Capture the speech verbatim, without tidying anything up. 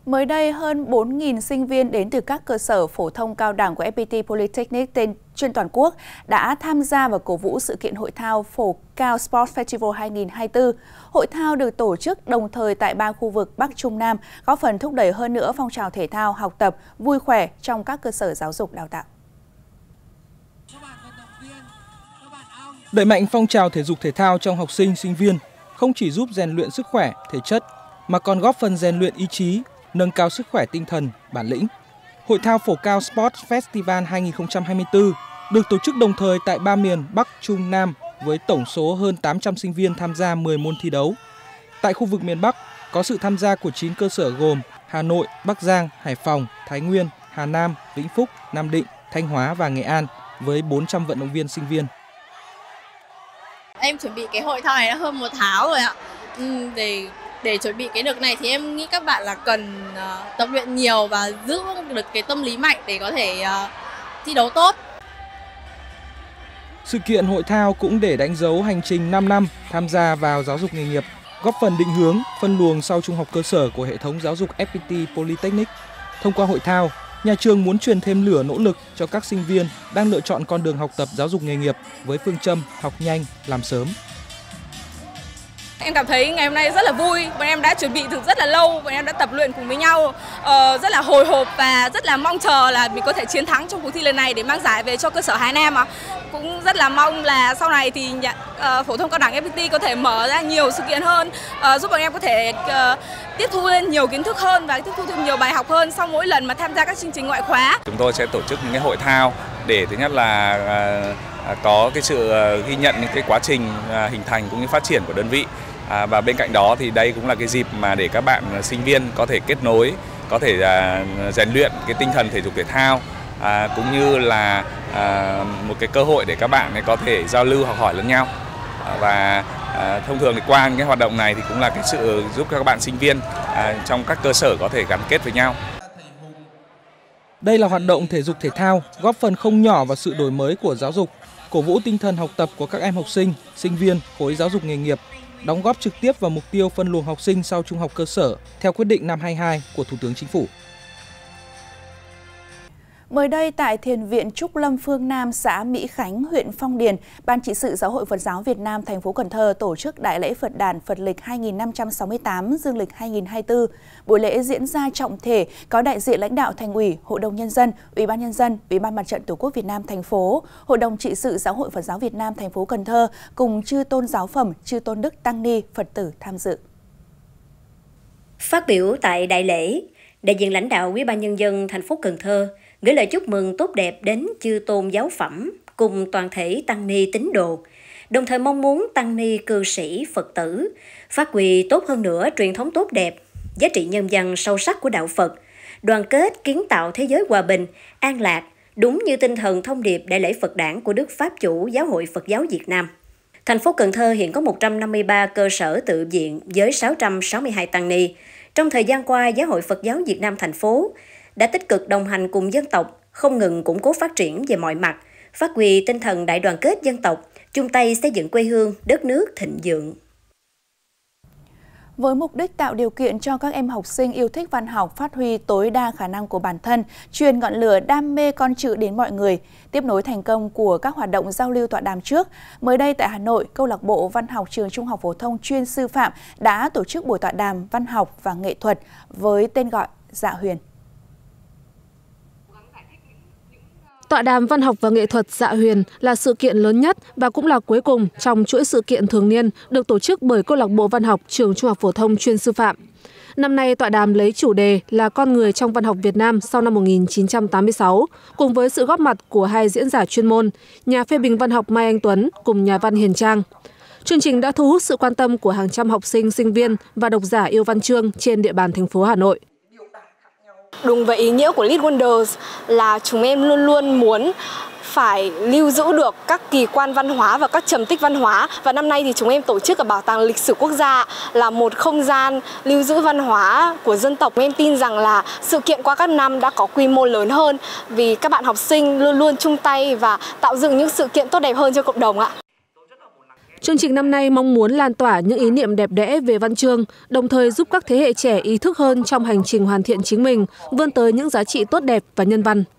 Mới đây, hơn bốn nghìn sinh viên đến từ các cơ sở phổ thông cao đẳng của ép pê tê Polytechnic tên trên toàn quốc đã tham gia và cổ vũ sự kiện hội thao Phổ Cao Sports Festival hai nghìn không trăm hai mươi tư. Hội thao được tổ chức đồng thời tại ba khu vực Bắc Trung Nam, góp phần thúc đẩy hơn nữa phong trào thể thao, học tập, vui khỏe trong các cơ sở giáo dục đào tạo. Đẩy mạnh phong trào thể dục thể thao trong học sinh, sinh viên không chỉ giúp rèn luyện sức khỏe, thể chất, mà còn góp phần rèn luyện ý chí, nâng cao sức khỏe tinh thần, bản lĩnh. Hội thao Phổ Cao Sports Festival hai nghìn không trăm hai mươi tư được tổ chức đồng thời tại ba miền Bắc, Trung, Nam với tổng số hơn tám trăm sinh viên tham gia mười môn thi đấu. Tại khu vực miền Bắc có sự tham gia của chín cơ sở gồm Hà Nội, Bắc Giang, Hải Phòng, Thái Nguyên, Hà Nam, Vĩnh Phúc, Nam Định, Thanh Hóa và Nghệ An với bốn trăm vận động viên sinh viên. Em chuẩn bị cái hội thao này đã hơn một tháng rồi ạ. Ừ, để để chuẩn bị cái được này thì em nghĩ các bạn là cần uh, tập luyện nhiều và giữ được cái tâm lý mạnh để có thể uh, thi đấu tốt. Sự kiện hội thao cũng để đánh dấu hành trình năm năm tham gia vào giáo dục nghề nghiệp, góp phần định hướng, phân luồng sau trung học cơ sở của hệ thống giáo dục ép pê tê Polytechnic. Thông qua hội thao, nhà trường muốn truyền thêm lửa nỗ lực cho các sinh viên đang lựa chọn con đường học tập giáo dục nghề nghiệp với phương châm học nhanh, làm sớm. Em cảm thấy ngày hôm nay rất là vui, bọn em đã chuẩn bị từ rất là lâu, bọn em đã tập luyện cùng với nhau, uh, rất là hồi hộp và rất là mong chờ là mình có thể chiến thắng trong cuộc thi lần này để mang giải về cho cơ sở Hà Nam. Mà cũng rất là mong là sau này thì uh, phổ thông cao đẳng ép pê tê có thể mở ra nhiều sự kiện hơn, uh, giúp bọn em có thể uh, tiếp thu lên nhiều kiến thức hơn và tiếp thu thêm nhiều bài học hơn sau mỗi lần mà tham gia các chương trình ngoại khóa. Chúng tôi sẽ tổ chức những cái hội thao để thứ nhất là uh, có cái sự ghi nhận những cái quá trình uh, hình thành cũng như phát triển của đơn vị. À, và bên cạnh đó thì đây cũng là cái dịp mà để các bạn sinh viên có thể kết nối, có thể à, rèn luyện cái tinh thần thể dục thể thao, à, cũng như là à, một cái cơ hội để các bạn ấy có thể giao lưu học hỏi lẫn nhau. À, và à, thông thường thì qua những cái hoạt động này thì cũng là cái sự giúp các bạn sinh viên à, trong các cơ sở có thể gắn kết với nhau. Đây là hoạt động thể dục thể thao góp phần không nhỏ vào sự đổi mới của giáo dục, cổ vũ tinh thần học tập của các em học sinh, sinh viên khối giáo dục nghề nghiệp, đóng góp trực tiếp vào mục tiêu phân luồng học sinh sau trung học cơ sở theo quyết định năm hai mươi hai của Thủ tướng Chính phủ. Mới đây tại Thiền viện Trúc Lâm Phương Nam, xã Mỹ Khánh, huyện Phong Điền, Ban trị sự Giáo hội Phật giáo Việt Nam thành phố Cần Thơ tổ chức Đại lễ Phật đản Phật lịch hai nghìn năm trăm sáu mươi tám, Dương lịch hai nghìn không trăm hai mươi tư. Buổi lễ diễn ra trọng thể, có đại diện lãnh đạo Thành ủy, Hội đồng nhân dân, Ủy ban nhân dân, Ủy ban Mặt trận Tổ quốc Việt Nam thành phố, Hội đồng trị sự Giáo hội Phật giáo Việt Nam thành phố Cần Thơ cùng chư tôn giáo phẩm, chư tôn đức tăng ni, Phật tử tham dự. Phát biểu tại đại lễ, đại diện lãnh đạo Ủy ban nhân dân thành phố Cần Thơ gửi lời chúc mừng tốt đẹp đến chư tôn giáo phẩm cùng toàn thể tăng ni tín đồ, đồng thời mong muốn tăng ni cư sĩ Phật tử phát huy tốt hơn nữa truyền thống tốt đẹp, giá trị nhân văn sâu sắc của đạo Phật, đoàn kết kiến tạo thế giới hòa bình, an lạc, đúng như tinh thần thông điệp Đại lễ Phật đản của Đức Pháp chủ Giáo hội Phật giáo Việt Nam. Thành phố Cần Thơ hiện có một trăm năm mươi ba cơ sở tự viện với sáu trăm sáu mươi hai tăng ni. Trong thời gian qua, Giáo hội Phật giáo Việt Nam thành phố đã tích cực đồng hành cùng dân tộc, không ngừng củng cố phát triển về mọi mặt, phát huy tinh thần đại đoàn kết dân tộc, chung tay xây dựng quê hương, đất nước thịnh vượng. Với mục đích tạo điều kiện cho các em học sinh yêu thích văn học phát huy tối đa khả năng của bản thân, truyền ngọn lửa đam mê con chữ đến mọi người, tiếp nối thành công của các hoạt động giao lưu tọa đàm trước, mới đây tại Hà Nội, Câu lạc bộ Văn học Trường Trung học phổ thông chuyên sư phạm đã tổ chức buổi tọa đàm văn học và nghệ thuật với tên gọi Dạ Huyền. Tọa đàm văn học và nghệ thuật Dạ Huyền là sự kiện lớn nhất và cũng là cuối cùng trong chuỗi sự kiện thường niên được tổ chức bởi Câu lạc bộ Văn học Trường Trung học phổ thông chuyên sư phạm. Năm nay tọa đàm lấy chủ đề là con người trong văn học Việt Nam sau năm một nghìn chín trăm tám mươi sáu, cùng với sự góp mặt của hai diễn giả chuyên môn, nhà phê bình văn học Mai Anh Tuấn cùng nhà văn Hiền Trang. Chương trình đã thu hút sự quan tâm của hàng trăm học sinh, sinh viên và độc giả yêu văn chương trên địa bàn thành phố Hà Nội. Đúng với ý nghĩa của Lead Wonders là chúng em luôn luôn muốn phải lưu giữ được các kỳ quan văn hóa và các trầm tích văn hóa. Và năm nay thì chúng em tổ chức ở Bảo tàng Lịch sử Quốc gia là một không gian lưu giữ văn hóa của dân tộc. Em tin rằng là sự kiện qua các năm đã có quy mô lớn hơn vì các bạn học sinh luôn luôn chung tay và tạo dựng những sự kiện tốt đẹp hơn cho cộng đồng ạ. Chương trình năm nay mong muốn lan tỏa những ý niệm đẹp đẽ về văn chương, đồng thời giúp các thế hệ trẻ ý thức hơn trong hành trình hoàn thiện chính mình, vươn tới những giá trị tốt đẹp và nhân văn.